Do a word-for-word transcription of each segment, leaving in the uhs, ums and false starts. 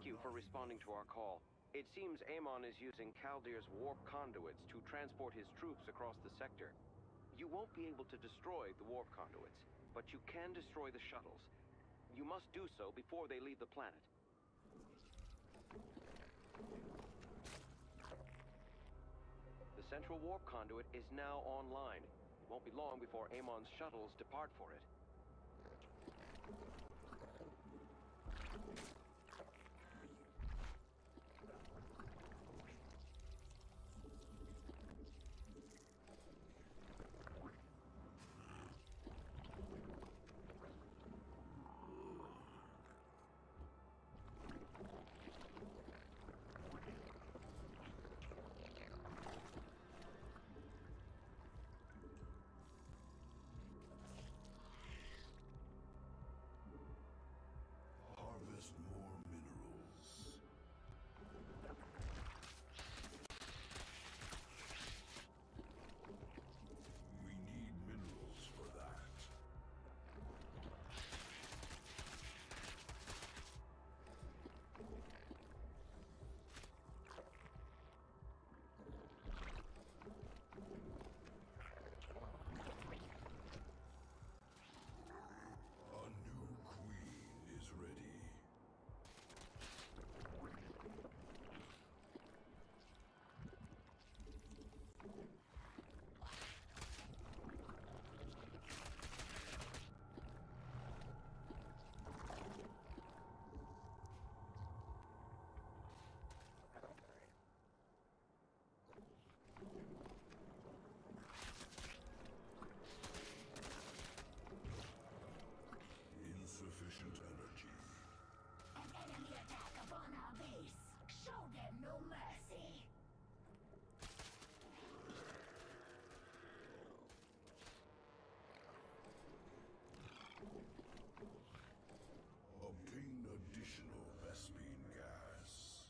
Thank you for responding to our call. It seems Amon is using Kaldir's warp conduits to transport his troops across the sector. You won't be able to destroy the warp conduits, but you can destroy the shuttles. You must do so before they leave the planet. The central warp conduit is now online. It won't be long before Amon's shuttles depart for it. Harvest more minerals. We need minerals for that. A new queen is ready. Insufficient energy. An enemy attack upon our base. Show them no mercy. Obtain additional Vespene gas.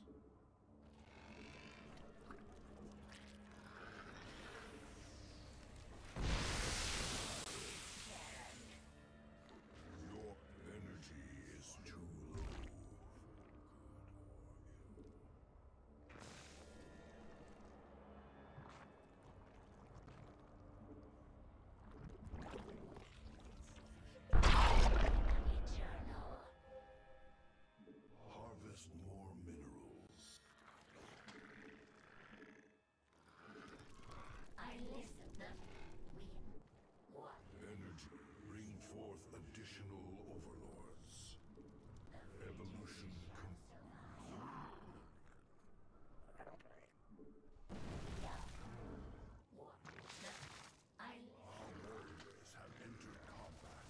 Your energy is too low. Eternal. Harvest more minerals. I listen. We. What? Energy. Bring forth additional overlords. Evolution complete. What? I Our warriors have entered combat.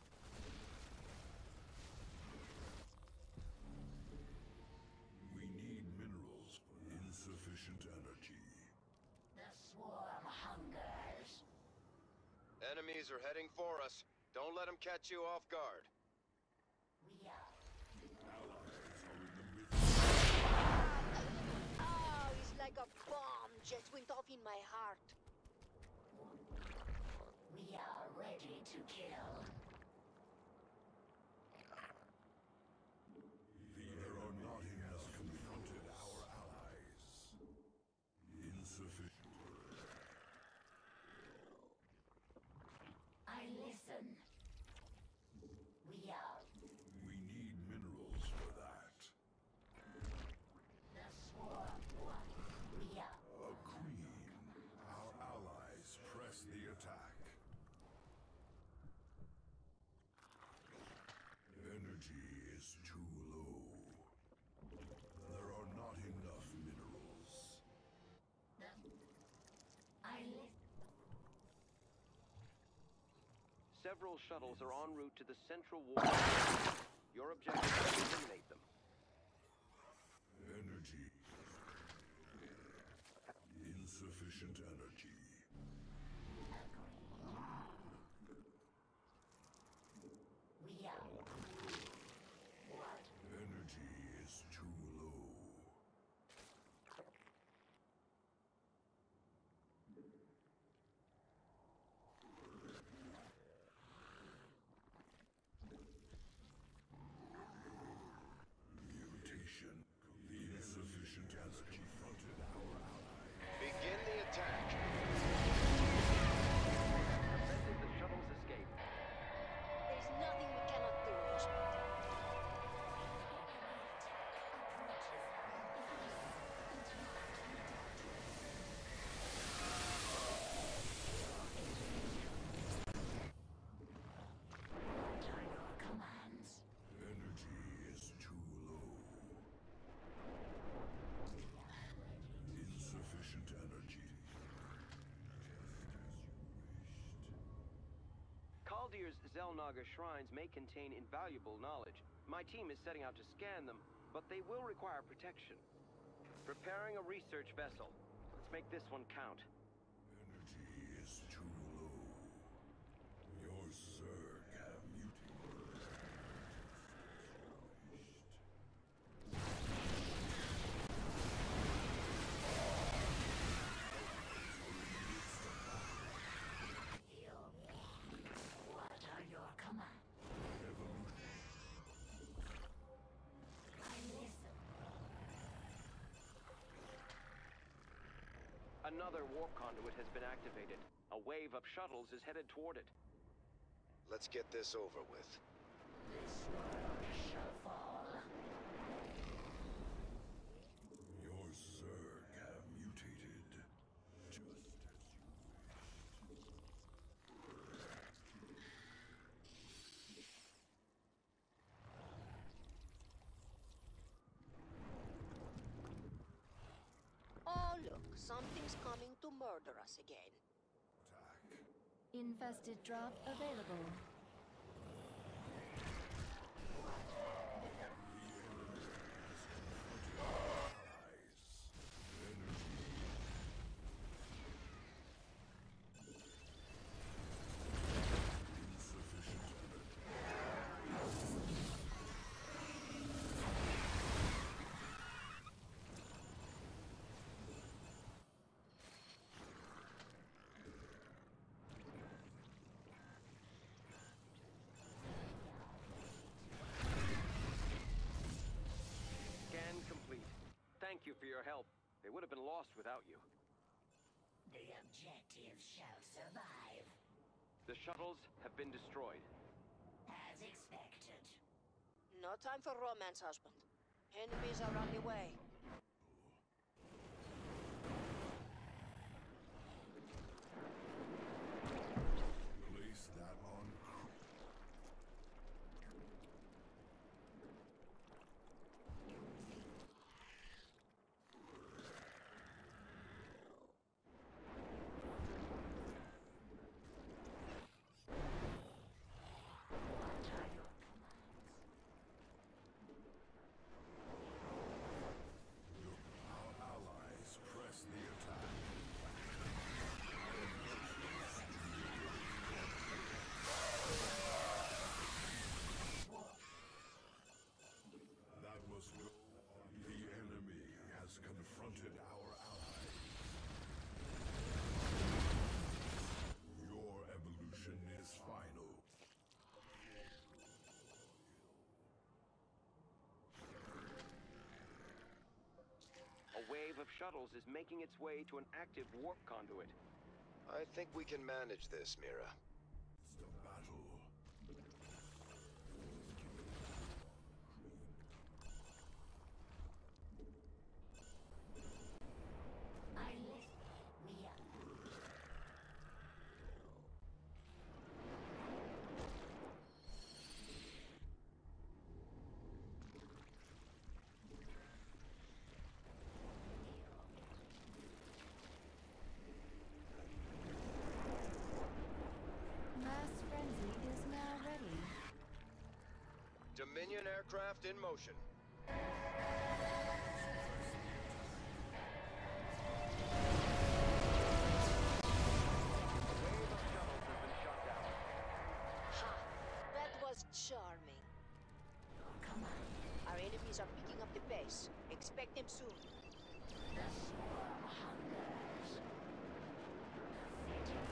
We need minerals. Insufficient energy. The swarm hungers. Enemies are heading for us. Don't let them catch you off guard. We are. Allies are in the midst. Oh, it's like a bomb just went off in my heart. We are ready to kill. The Aeronautic has confronted our allies. Insufficient. I listen. We are. We need minerals for that. The swarm. What? We are. A queen. Our allies press the attack. Energy is too low. There are not enough minerals. The. I listen. Several shuttles are en route to the central warp. Your objective is to eliminate them. Energy. Insufficient energy. We are. What? Energy is too low. Kaldir's Xel'Naga shrines may contain invaluable knowledge. My team is setting out to scan them, but they will require protection. Preparing a research vessel. Let's make this one count. Energy is too low. Your Zerg have mutated. What are your commands? I listen. Another warp conduit has been activated. A wave of shuttles is headed toward it. Let's get this over with. This world shall fall. Your Zerg have mutated. Just as you Oh, look, something's coming to murder us again. attack. Infested drop available. Scan complete. Thank you for your help. They would have been lost without you. The objective shall survive. The shuttles have been destroyed. As expected. No time for romance, husband. Enemies are on the way. Place that on. Our allies press the attack. That was no. The enemy has confronted our allies. Your evolution is final. A wave of shuttles is making its way to an active warp conduit. I think we can manage this, Mira. It's the battle. I listen. We are. Mass frenzy is now ready. Dominion aircraft in motion. A wave of shuttles has been shot down. Ha! That was charming. Come on. Our enemies are picking up the pace. Expect them soon. The swarm hungers. Pathetic.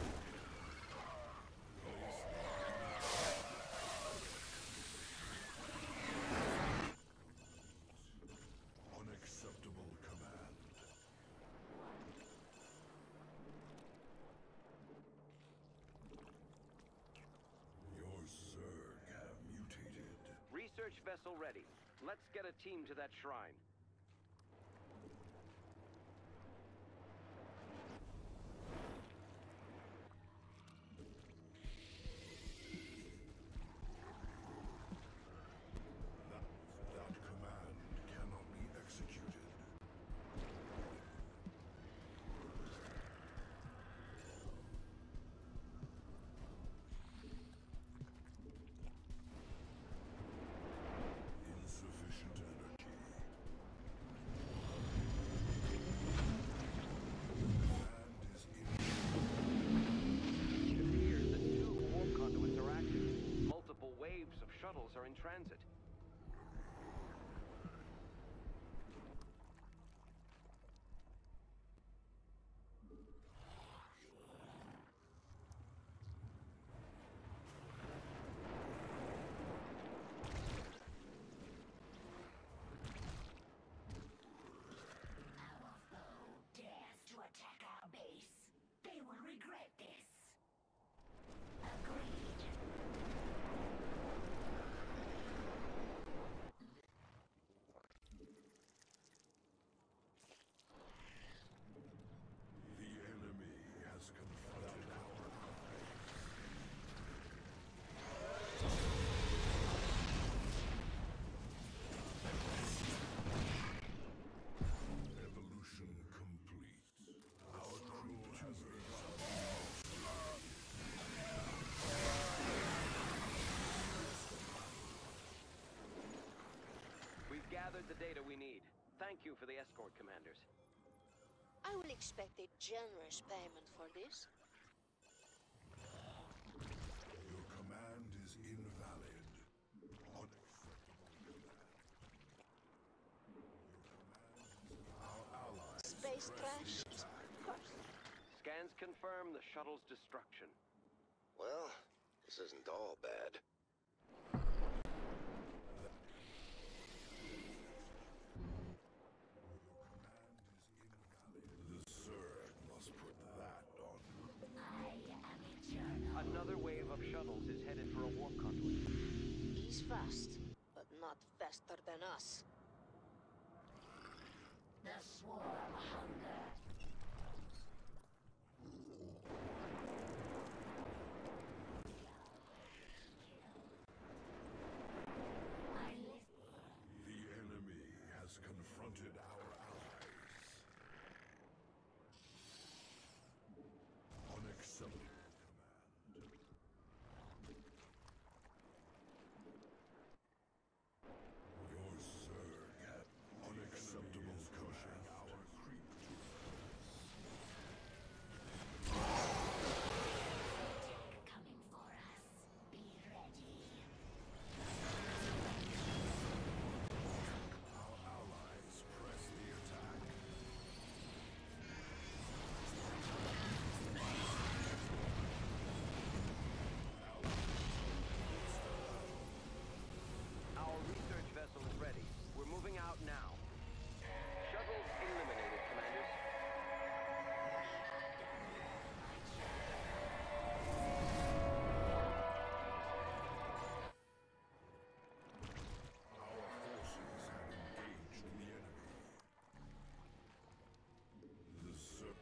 Unacceptable command. Your Zerg have mutated. Research vessel ready. Let's get a team to that shrine. That, that command cannot be executed. in transit. Our foe dares to attack our base. They will regret this. Agreed. The enemy has confronted our allies. Evolution complete. Our creatures We've gathered the data we need. Thank you for the escort, commanders. I will expect a generous payment for this. Your command is invalid. Unacceptable. Our allies Space press crash? the attack. Of course. Scans confirm the shuttle's destruction. Well, this isn't all bad. The Zerg must put that on. I am eternal. Another wave of shuttles is headed for a warp conduit. He's fast, but not faster than us. The swarm hunger. I listen. The enemy has confronted our allies. Unacceptable command. Your Zerg have unacceptable pushing our creep to Coming for us. Be ready. our allies press the attack. Our research vessel is ready. We're moving out now. Shuttles eliminated, commanders. Our forces have engaged the enemy. The Zerg.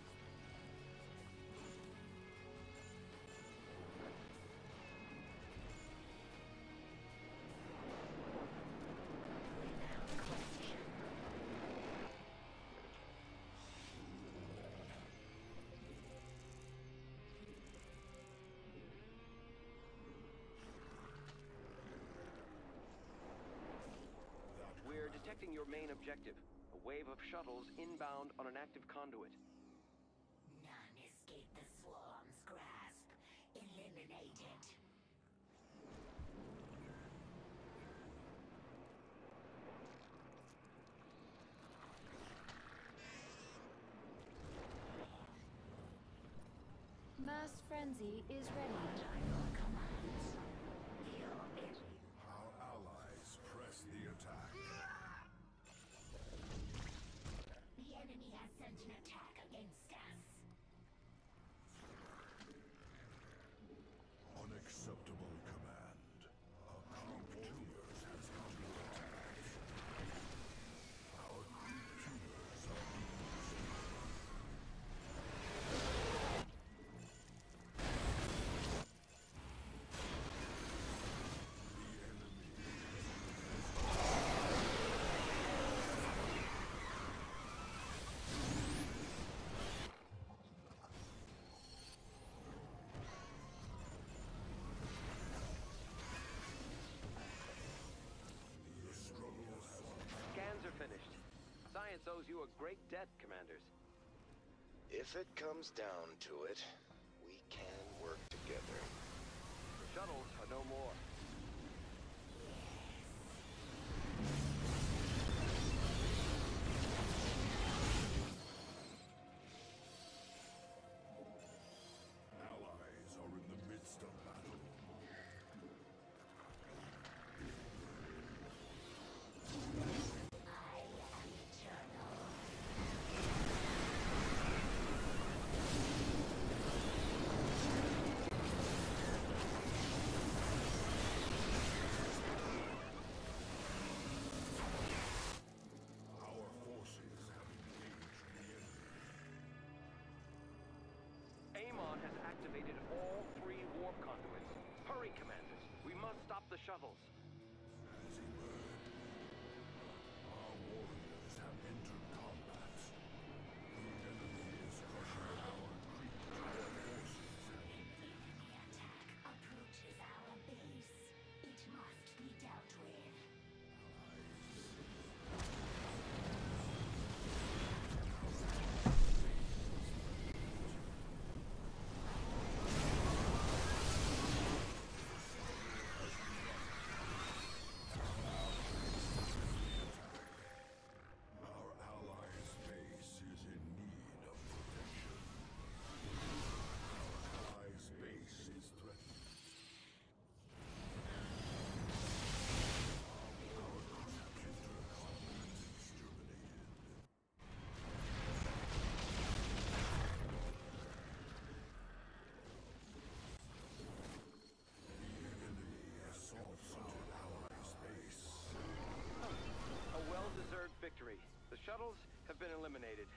We're detecting your main objective, a wave of shuttles inbound on an active conduit. None escape the swarm's grasp. Eliminated. Mass frenzy is ready. Your commands. Your bit. Our allies press the attack. The enemy has sent an attack against us. Unacceptable command. Our creep tumors has come to attack. Our creep tumors are being The enemy The struggle has Scans are finished. Science owes you a great debt, commanders. If it comes down to it, we can work together. The shuttles are no more. Allies are in the midst of battle. Our forces have engaged the enemy. Amon has activated all three warp conduits. Hurry, Commanders. We must stop the shuttles. As he burned, our warriors have entered combat. The enemy is crushing our creep. Our forces have The enemy attack approaches our base. It must be dealt with. Our allies' base is in need of protection. Our allies' base is threatened. Our crew enter combat exterminated. The enemy assaults our allies' base. A well-deserved victory. The shuttles have been eliminated.